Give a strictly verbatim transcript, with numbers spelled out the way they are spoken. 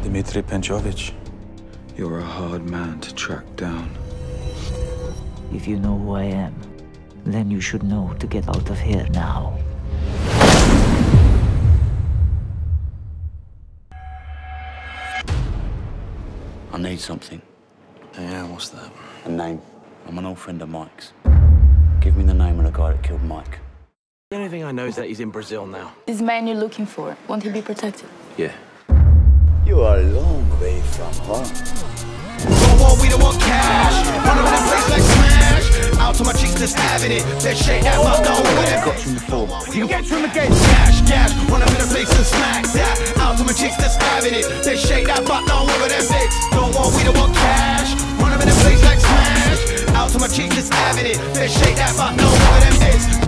Dmitri Penchovich. You're a hard man to track down. If you know who I am, then you should know to get out of here now. I need something. Yeah, what's that? A name. I'm an old friend of Mike's. Give me the name of the guy that killed Mike. The only thing I know is that he's in Brazil now. This man you're looking for, won't he be protected? Yeah. You are a long way from home. Don't want, we don't want cash. Run over that place like smash. Out to my cheeks, just having it. Let's shake that mouth down over that. Got from before. You can get from again. Cash, cash. Run over that place and smack that. Out to my cheeks, just having it. Let's shake that butt down over that bitch. Don't want, we don't want cash. Run over that place like smash. Out to my cheeks, just having it. Let's shake that butt down over them bitch.